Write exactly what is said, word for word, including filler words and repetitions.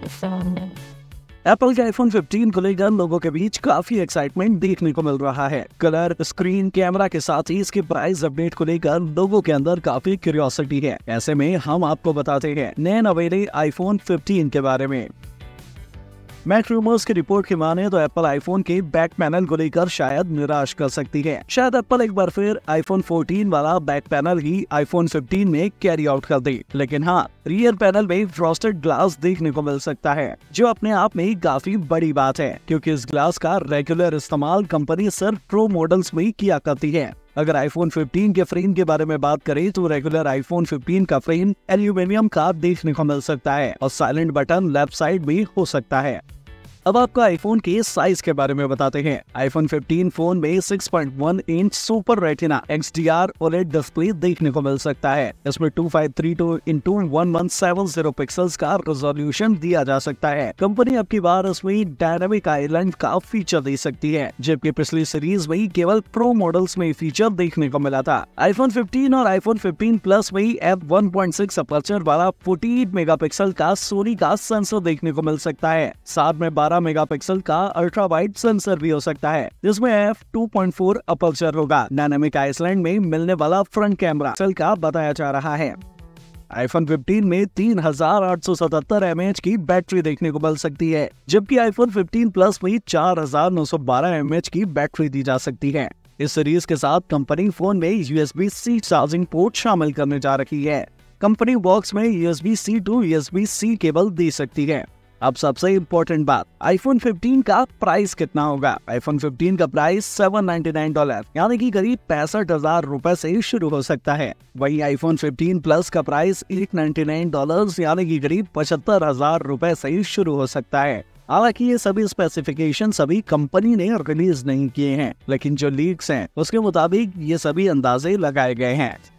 Apple के iPhone fifteen को लेकर लोगों के बीच काफी एक्साइटमेंट देखने को मिल रहा है। कलर, स्क्रीन, कैमरा के साथ ही इसके प्राइस अपडेट को लेकर लोगों के अंदर काफी क्यूरियोसिटी है। ऐसे में हम आपको बताते हैं नए नवेले आईफोन फिफ्टीन के बारे में। मैक रूमर्स की रिपोर्ट के माने तो एप्पल आईफोन के बैक पैनल को लेकर शायद निराश कर सकती है। शायद एप्पल एक बार फिर आईफोन फोर्टीन वाला बैक पैनल ही आईफोन फिफ्टीन में कैरी आउट कर दे। लेकिन हाँ, रियर पैनल में फ्रॉस्टेड ग्लास देखने को मिल सकता है, जो अपने आप में काफी बड़ी बात है, क्योंकि इस ग्लास का रेगुलर इस्तेमाल कंपनी सिर्फ प्रो मॉडल्स में ही किया करती है। अगर आईफोन फिफ्टीन के फ्रेम के बारे में बात करें तो रेगुलर आईफोन फिफ्टीन का फ्रेम एल्यूमिनियम का देखने को मिल सकता है और साइलेंट बटन लेफ्ट साइड में हो सकता है। अब आपको आईफोन के साइज के बारे में बताते हैं। आईफोन फिफ्टीन फोन में six point one inch super retina X D R OLED display देखने को मिल सकता है। इसमें two five three two into one one seven zero pixels का रेजोल्यूशन दिया जा सकता है। कंपनी अब की बार इसमें डायनामिक आइलैंड का फीचर दे सकती है, जबकि पिछली सीरीज में केवल प्रो मॉडल्स में फीचर देखने को मिला था। आईफोन फिफ्टीन और आईफोन फिफ्टीन प्लस में F one point six aperture वाला फोर्टी मेगापिक्सल का सोनी का सेंसर देखने को मिल सकता है। साथ में बारह मेगापिक्सल का अल्ट्रा वाइड सेंसर भी हो सकता है, जिसमें F two point four aperture होगा। डायनामिक आइलैंड में मिलने वाला फ्रंट कैमरा का बताया जा रहा है। आईफोन फिफ्टीन में तीन हजार आठ सौ सतहत्तर एम ए एच की बैटरी देखने को मिल सकती है, जबकि आईफोन फिफ्टीन प्लस में चार हजार नौ सौ बारह एम ए एच की बैटरी दी जा सकती है। इस सीरीज के साथ कंपनी फोन में यूएसबी सी चार्जिंग पोर्ट शामिल करने जा रही है। कंपनी बॉक्स में USB C to USB C cable दे सकती है। अब सबसे इम्पोर्टेंट बात, आईफोन फिफ्टीन का प्राइस कितना होगा। आईफोन फिफ्टीन का price seven ninety nine dollar यानी कि करीब पैंसठ हजार रूपए से शुरू हो सकता है। वहीं आईफोन फिफ्टीन प्लस का price eight ninety nine dollar यानी कि करीब पचहत्तर हजार रूपए से शुरू हो सकता है। हालांकि ये सभी स्पेसिफिकेशन सभी कंपनी ने रिलीज नहीं किए हैं, लेकिन जो लीक्स हैं उसके मुताबिक ये सभी अंदाजे लगाए गए हैं।